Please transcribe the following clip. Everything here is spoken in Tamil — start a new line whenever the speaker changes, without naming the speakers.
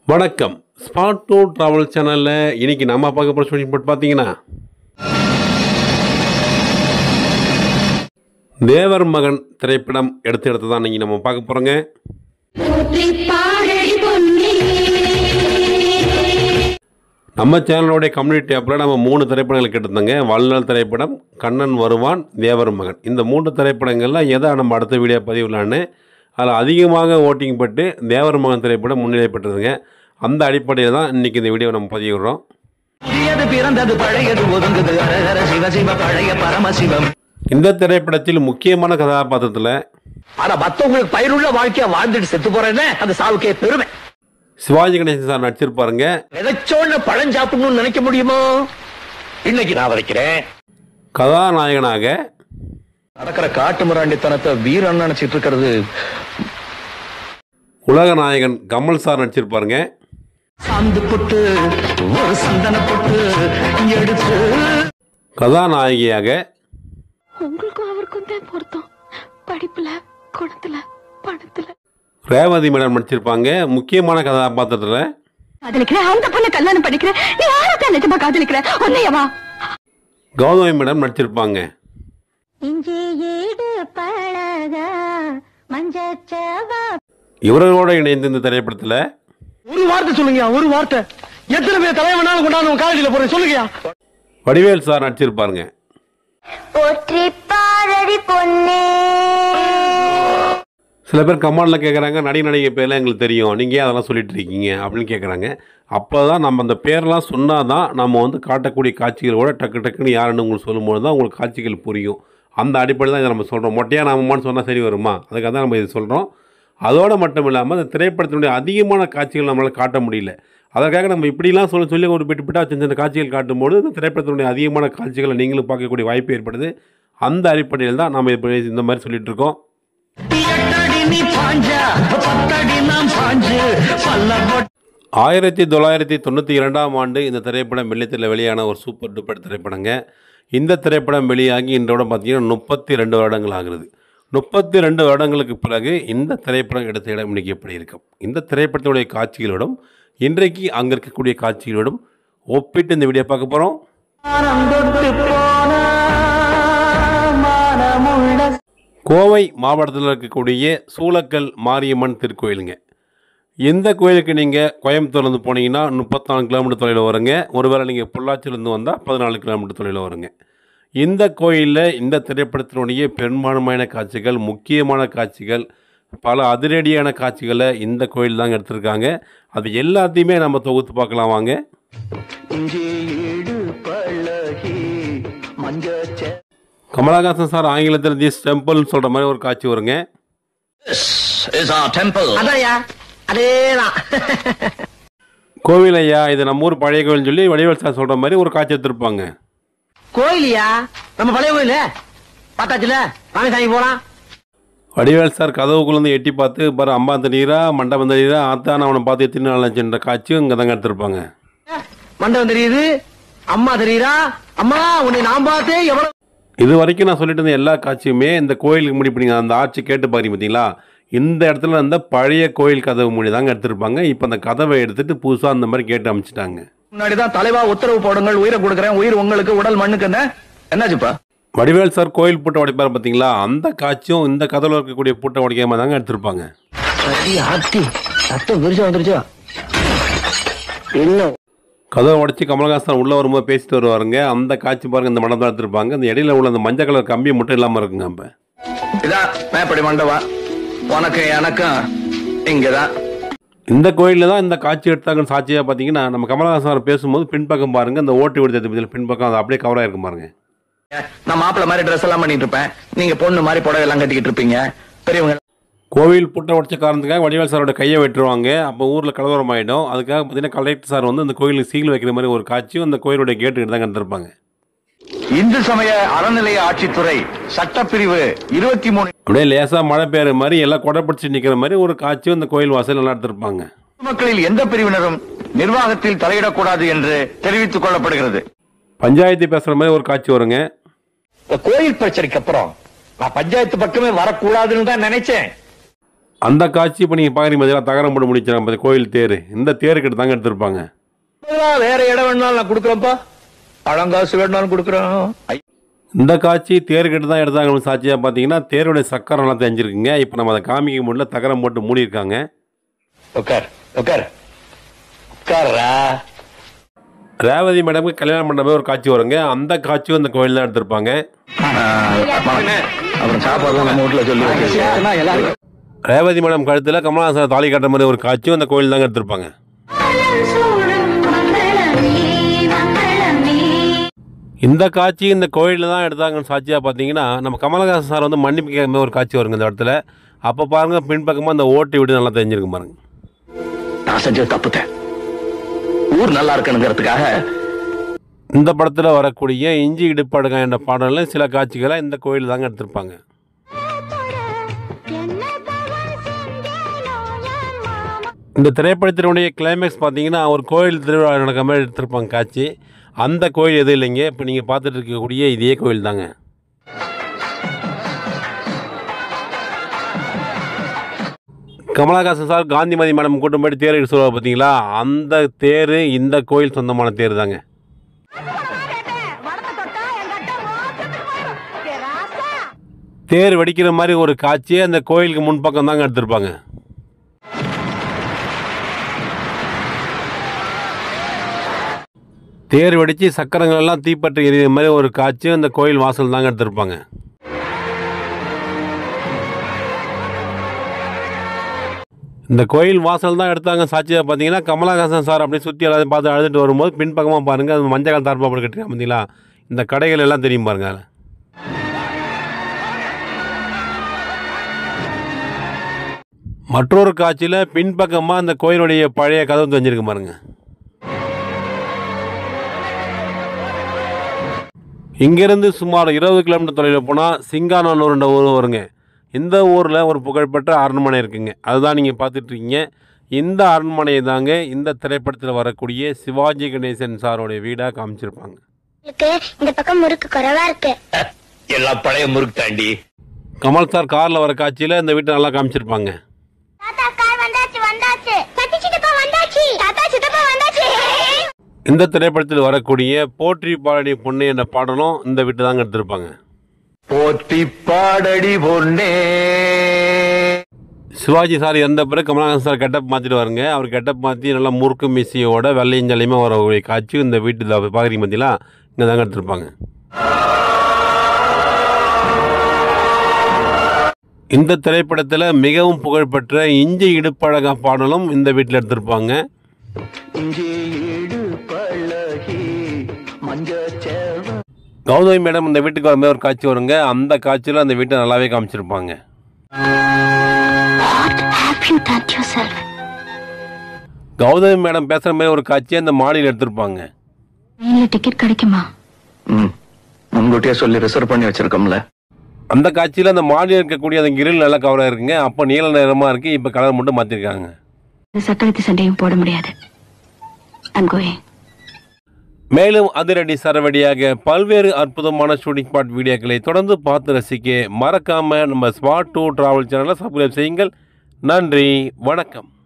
வணக்கம். ஸ்பாட் டூ ட்ராவல் சேனலில் இன்றைக்கி நம்ம பார்க்க போகிற ஷூட்டிங் போட்டு பார்த்தீங்கன்னா தேவர் மகன் திரைப்படம் எடுத்து தான் இன்றைக்கி நம்ம பார்க்க போகிறோங்க. நம்ம சேனலோடைய கம்யூனிட்டி ஆப்பில் நம்ம 3 திரைப்படங்கள் கேட்டிருந்தோங்க. வள்ளல் திரைப்படம், கண்ணன் வருவான், தேவர் மகன். இந்த 3 திரைப்படங்கள்லாம் எதை நம்ம அடுத்த வீடியோ பதிவுலான்னு அதில் அதிகமாக ஓட்டிங் பட்டு தேவர் மகன் திரைப்படம் முன்னிலை பெற்றதுங்க. அந்த அடிப்படையில் தான் இன்றைக்கி இந்த வீடியோ நம்ம பதிவிடுறோம். இந்த திரைப்படத்தில் முக்கியமான கதாபாத்திரத்தில்
மற்றவங்களுக்கு பயிருள்ள வாழ்க்கையை வாழ்ந்துட்டு செத்து போறேன்னு அந்த சாவுக்கே பெருமை.
சிவாஜி கணேசன் சார் நடிச்சிருப்பாருங்க.
விதைச்சோன்னு பழம் சாப்பிடணும்னு நினைக்க முடியுமோ? இன்னைக்கு நான் வரைக்கிறேன்.
கதாநாயகனாக
நடக்கிற காட்டு மிராண்டித்தனத்தை வீரன் நினைச்சிட்டு இருக்கிறது.
உலக நாயகன் கமல் சார் நடிச்சிருப்பாருங்க.
சாந்து போட்டு ஒரு சந்தன போட்டு எடுத்து
கதாநாயகியாக
உங்களுக்கும் அவருக்கும் தான் பொருத்தம். படிப்புல, குணத்துல, பணத்துல.
ரேவதி மேடம் நடிச்சிருப்பாங்க. முக்கியமான கதாபாத்திரத்தில்
காதலிக்கிறேன், அந்த பொண்ணை கல்யாணம் பண்ணிக்கிறேன், நீ யாரத்தான் நிஜமா காதலிக்கிற ஒன்னையவா?
கௌதமி மேடம் நடிச்சிருப்பாங்க. இவர்களோட இணைந்து இந்த திரைப்படத்தில்
ஒரு வார்த்தை சொல்லுங்க. ஒரு வார்த்தை எத்தனை பேர் தலைவனாலும் கொண்டாந்து காலேஜில் போறேன் சொல்லுங்க.
வடிவேல் சார் நடிச்சிருப்பாருங்க. சில பேர் கமெண்ட்ல கேட்குறாங்க, நடிகை பேர்லாம் எங்களுக்கு தெரியும், நீங்கள் ஏன் அதெல்லாம் சொல்லிட்டு இருக்கீங்க அப்படின்னு கேட்குறாங்க. அப்போ தான் நம்ம அந்த பேரெல்லாம் சொன்னால் தான் நம்ம வந்து காட்டக்கூடிய காட்சிகளோட டக்குன்னு யாருன்னு உங்களுக்கு சொல்லும்போது தான் உங்களுக்கு காட்சிகள் புரியும். அந்த அடிப்படையில் தான் இதை நம்ம சொல்கிறோம். மொட்டையாக நாமமான்னு சொன்னால் சரி வருமா? அதுக்காக தான் நம்ம இது சொல்கிறோம். அதோடு மட்டும் இல்லாமல் அந்த திரைப்படத்தினுடைய அதிகமான காட்சிகள் நம்மளால் காட்ட முடியல. அதற்காக நம்ம இப்படிலாம் சொல்லி ஒரு பிட்டாக சின்ன காட்சிகள் காட்டும்போது இந்த திரைப்படத்தினுடைய அதிகமான காட்சிகளை நீங்களும் பார்க்கக்கூடிய வாய்ப்பு ஏற்படுது. அந்த அடிப்படையில் தான் நம்ம இப்போ இந்த மாதிரி சொல்லிட்டு இருக்கோம். 1992ஆம் ஆண்டு இந்த திரைப்படம் வெள்ளித்திரையில் வெளியான ஒரு சூப்பர் டூப்பர் திரைப்படங்க. இந்த திரைப்படம் வெளியாகி இன்றோட பார்த்தீங்கன்னா 32 வருடங்கள் ஆகுது. 32 வருடங்களுக்கு பிறகு இந்த திரைப்படம் எடுத்த இடம் இன்றைக்கி எப்படி இருக்கும்? இந்த திரைப்படத்தினுடைய காட்சிகளோடும் இன்றைக்கு அங்கே இருக்கக்கூடிய காட்சிகளோடும் ஒப்பிட்டு இந்த வீடியோ பார்க்க போகிறோம். கோவை மாவட்டத்தில் இருக்கக்கூடிய சூளக்கல் மாரியம்மன் திருக்கோயிலுங்க. இந்த கோயிலுக்கு நீங்கள் கோயம்புத்தூர்லேருந்து போனீங்கன்னா 34 கிலோமீட்டர் தொலைவில் வருங்க. ஒருவேளை நீங்கள் பொள்ளாச்சியிலேருந்து வந்தால் 14 கிலோமீட்டர் தொலைவில் வருங்க. இந்த கோயிலில் இந்த திரைப்படத்தினுடைய பெரும்பான்மையான காட்சிகள், முக்கியமான காட்சிகள், பல அதிரடியான காட்சிகளை இந்த கோயில் தாங்க எடுத்திருக்காங்க. அது எல்லாத்தையுமே நம்ம தொகுத்து பார்க்கலாம் வாங்க. கமலஹாசன் சார் ஆங்கிலத்தில் திஸ் டெம்பிள்னு சொல்கிற மாதிரி ஒரு காட்சி வருங்க. கோவில் ஐயா, இது நம்ம ஊர் பழைய கோயில்னு சொல்லி வடிவேல் சார் சொல்கிற மாதிரி ஒரு காட்சி எடுத்திருப்பாங்க.
கோயிலியா? நம்ம பழைய கோயில பார்த்தாச்சுல, சாமி போலாம்.
வடிவேல் சார் கதவுக்குள்ளேருந்து எட்டி பார்த்து பாரு, அம்மா தெரியுறா, மண்டபம் தெரியுறா, ஆத்தான் அவனை பார்த்து எத்தனை நாள் சென்ற காட்சியும் இங்கே தாங்க எடுத்திருப்பாங்க.
மண்டபம் தெரியுது, அம்மா தெரியுறா, அம்மா உன்னை நான் பார்த்து எவ்வளவு.
இது வரைக்கும் நான் சொல்லிட்டு இருந்த எல்லா காட்சியுமே இந்த கோயிலுக்கு முடி பண்ணீங்க அந்த ஆட்சி கேட்டு பாருங்க பார்த்தீங்களா? இந்த இடத்துல அந்த பழைய கோயில் கதவு மொழி தாங்க எடுத்திருப்பாங்க. இப்போ அந்த கதவை எடுத்துட்டு புதுசாக அந்த மாதிரி கேட்டு அமைச்சிட்டாங்க.
முன்னாடிதான் தலைவா உத்தரவு போடுங்கள், உயிரை கொடுக்குறேன், உயிர் உங்களுக்கு உடல் மண்ணுக்கு. என்னாச்சுப்பா?
வடிவேல் சார் கோயில் பூட்டை உடைப்பாரு பார்த்தீங்களா? அந்த காட்சியும் இந்த கதவுல இருக்கக்கூடிய பூட்டை உடைக்காம தாங்க எடுத்திருப்பாங்க. கதவை உடைச்சி கமலஹாசன் உள்ள வரும்போது பேசிட்டு வருவாருங்க. அந்த காட்சி பாருங்க, இந்த மண்டபம் எடுத்திருப்பாங்க. அந்த இடையில உள்ள அந்த மஞ்சள் கலர் கம்பி மட்டும் இல்லாம இருக்குங்க. அப்ப
இதான் மேப்படி மண்டபம், உனக்கு எனக்கும் இங்கதான்.
இந்த கோயிலில் தான் இந்த காட்சி எடுத்தாங்கன்னு சாட்சியாக பார்த்தீங்கன்னா, நம்ம கமலஹாசன் பேசும்போது பின்பக்கம் பாருங்க, இந்த ஓட்டு விடுதல் பின்பக்கம் அது அப்படியே கவராக இருக்கும் பாருங்க.
நான் மாப்பிள்ள மாதிரி ட்ரெஸ் எல்லாம் பண்ணிட்டு இருப்பேன், நீங்க பொண்ணு மாதிரி புடவை எல்லாம் கட்டிக்கிட்டு இருப்பீங்க. பெரியவங்க
கோவில் பூட்டை உடைச்ச காரணத்துக்காக வடிவேல் சாரோட கையை வெட்டுருவாங்க. அப்போ ஊரில் கலவரம் ஆகிடும். அதுக்காக பார்த்தீங்கன்னா கலெக்டர் சார் வந்து அந்த கோயிலுக்கு சீல் வைக்கிற மாதிரி ஒரு காட்சியும் அந்த கோயிலுடைய கேட்டு தான் கண்டிருப்பாங்க.
இந்து சமய அறநிலைய ஆட்சித்துறை சட்டப்பிரிவு 23
அப்படியே லேசா மழை பெய்யுற மாதிரி எல்லாம் கொடை பிடிச்சி நிற்கிற மாதிரி ஒரு காட்சியும் இந்த கோயில் வாசல் நல்லா எடுத்திருப்பாங்க.
மக்களில் எந்த பிரிவினரும் நிர்வாகத்தில் தலையிடக்கூடாது என்று தெரிவித்துக் கொள்ளப்படுகிறது.
பஞ்சாயத்து பேசுற மாதிரி ஒரு காட்சி வருங்க.
கோயில் பிரச்சனைக்கு அப்புறம் நான் பஞ்சாயத்து பக்கமே வரக்கூடாதுன்னு தான் நினைச்சேன்.
அந்த காட்சி இப்போ நீங்கள் பார்க்குறீங்க பார்த்தீங்கன்னா தகரம் போட்டு முடிச்சாங்க கோயில் தேர். இந்த தேருக்கிட்ட தாங்க எடுத்திருப்பாங்க.
வேற இடம் வேணாலும் நான் கொடுக்குறேன்ப்பா, பழங்காசு வேணாலும் கொடுக்குறோம்.
இந்த காட்சி தேர்கிட்ட தான் எடுத்தாங்க. சாட்சியாக பார்த்தீங்கன்னா தேருடைய சக்கரம்லாம் தெரிஞ்சிருக்குங்க. இப்போ நம்ம அதை காமிக்க முடியல, தகரம் போட்டு மூடியிருக்காங்க.
உட்கார் உட்கார் உட்கார்ரா.
ரேவதி மேடமுக்கு கல்யாணம் பண்ண போய் ஒரு காட்சி வருங்க. அந்த காட்சியும் இந்த கோயில் தான் எடுத்திருப்பாங்க.
அப்புறம் சாப்பாடுலாம் நம்ம வீட்டில் சொல்லி
ரேவதி மேடம் கழுத்தில் கமலஹாசன் தாலி கட்டுற மாதிரி ஒரு காட்சியும் அந்த கோயில் தாங்க எடுத்திருப்பாங்க. இந்த காட்சி இந்த கோயிலில் தான் எடுத்தாங்கன்னு சாட்சியாக பார்த்தீங்கன்னா நம்ம கமலஹாசன் சார் வந்து மன்னிப்பு கேட்குற ஒரு காட்சி வருங்க இந்த இடத்துல. அப்போ பாருங்கள் பின்பக்கமாக அந்த ஓட்டு வீடு நல்லா தெரிஞ்சிருக்கும் பாருங்க.
நான் செஞ்சது தப்புத்தேன், ஊர் நல்லா இருக்கணுங்கிறதுக்காக.
இந்த படத்தில் வரக்கூடிய இஞ்சி இடுப்பாடுங்க என்ற பாடலில் சில காட்சிகளை இந்த கோயில் தாங்க எடுத்திருப்பாங்க. இந்த திரைப்படத்தினுடைய கிளைமேக்ஸ் பார்த்தீங்கன்னா ஒரு கோயில் திருவிழா நடக்கிற மாதிரி எடுத்திருப்பாங்க காட்சி. அந்த கோயில் எதுவும் இல்லைங்க, இப்போ நீங்கள் பார்த்துட்டு இருக்கக்கூடிய இதே கோயில் தாங்க. கமலஹாசன் சார் காந்திமதி மேடம் கூட்டம் போய்ட்டு தேர் எடுத்து சொல்லுவாங்க பார்த்தீங்களா, அந்த தேர் இந்த கோயில் சொந்தமான தேர் தாங்க. தேர் வெடிக்கிற மாதிரி ஒரு காட்சியை அந்த கோயிலுக்கு முன்பக்கம் தாங்க எடுத்திருப்பாங்க. தேர் வெடித்து சக்கரங்கள் எல்லாம் தீப்பற்றி எரிகிற மாதிரி ஒரு காட்சியும் அந்த கோயில் வாசல் தாங்க எடுத்திருப்பாங்க. இந்த கோயில் வாசல் தான் எடுத்தாங்க. சாட்சியாக பார்த்தீங்கன்னா கமலஹாசன் சார் அப்படியே சுற்றி எல்லாத்தையும் பார்த்து அழுதுட்டு வரும்போது பின்பக்கமாக பாருங்கள் அது மஞ்சள் கலர் தார்ப்பா போட்டு கட்டிருக்காங்க பார்த்தீங்களா, இந்த கடைகள் எல்லாம் தெரியும் பாருங்க. மற்றொரு காட்சியில் பின்பக்கமாக அந்த கோயிலுடைய பழைய கதவு தெரிஞ்சிருக்கு பாருங்க. இங்கேருந்து சுமார் 20 கிலோமீட்டர் தொலைவில் போனால் சிங்கானூர்ன்ற ஊர் வருங்க. இந்த ஊரில் ஒரு புகழ்பெற்ற அரண்மனை இருக்குங்க, அதுதான் நீங்கள் பார்த்துட்ருக்கீங்க. இந்த அரண்மனை தாங்க இந்த திரைப்படத்தில் வரக்கூடிய சிவாஜி கணேசன் சாரோடைய வீடாக காமிச்சிருப்பாங்க.
இந்த பக்கம் முறுக்கு குறைவா இருக்கு,
எல்லாம் பழைய முறுக்கு தாண்டி.
கமல் சார் காரில் வர காட்சியில் இந்த வீட்டை நல்லா காமிச்சிருப்பாங்க. இந்த திரைப்படத்தில் வரக்கூடிய போற்றி பாடடி பொண்ணு என்ற பாடலும் இந்த வீட்டு தாங்க எடுத்திருப்பாங்க.
போற்றி பாடடி பொண்ணே.
சிவாஜி சார் இறந்த பிறகு கமலஹாசன் சார் கெட்டப் மாற்றிட்டு வருங்க. அவர் கெட்டப் மாற்றி நல்லா முறுக்கு மிஸ்ஸியோட வெள்ளையும் ஜல்லியுமா வரக்கூடிய காட்சி இந்த வீட்டில் பார்க்குறீங்க பார்த்தீங்களா, இங்கே தாங்க எடுத்திருப்பாங்க. இந்த திரைப்படத்தில் மிகவும் புகழ்பெற்ற இஞ்சி இடுப்பழகா பாடலும் இந்த வீட்டில் எடுத்திருப்பாங்க. கௌதமி மேடம் இந்த வீட்டுக்கு வரும்போது ஒரு காட்சி வருங்க. அந்த காட்சியில் அந்த வீட்டை நல்லாவே காமிச்சிருப்பாங்க. கௌதமி மேடம் பேசுகிற மாதிரி ஒரு காட்சியை அந்த மாடியில் எடுத்திருப்பாங்க.
டிக்கெட் கிடைக்குமா?
முன்கூட்டியே சொல்லி ரிசர்வ் பண்ணி வச்சிருக்கோம்ல.
அந்த காட்சியில் அந்த மாடியில் இருக்கக்கூடிய அந்த கிரில் நல்லா கவராக இருக்குங்க. அப்போ நீல நிறமாக இருக்குது, இப்போ கலர் மட்டும் மாற்றிருக்காங்க.
சக்கரத்து சண்டையும் போட முடியாது.
மேலும் அதிரடி சரவடியாக பல்வேறு அற்புதமான ஷூட்டிங் ஸ்பாட் வீடியோக்களை தொடர்ந்து பார்த்து ரசிக்க மறக்காமல் நம்ம ஸ்பாட் 2 டிராவல் சேனலை சப்ஸ்கிரைப் செய்யுங்கள். நன்றி, வணக்கம்.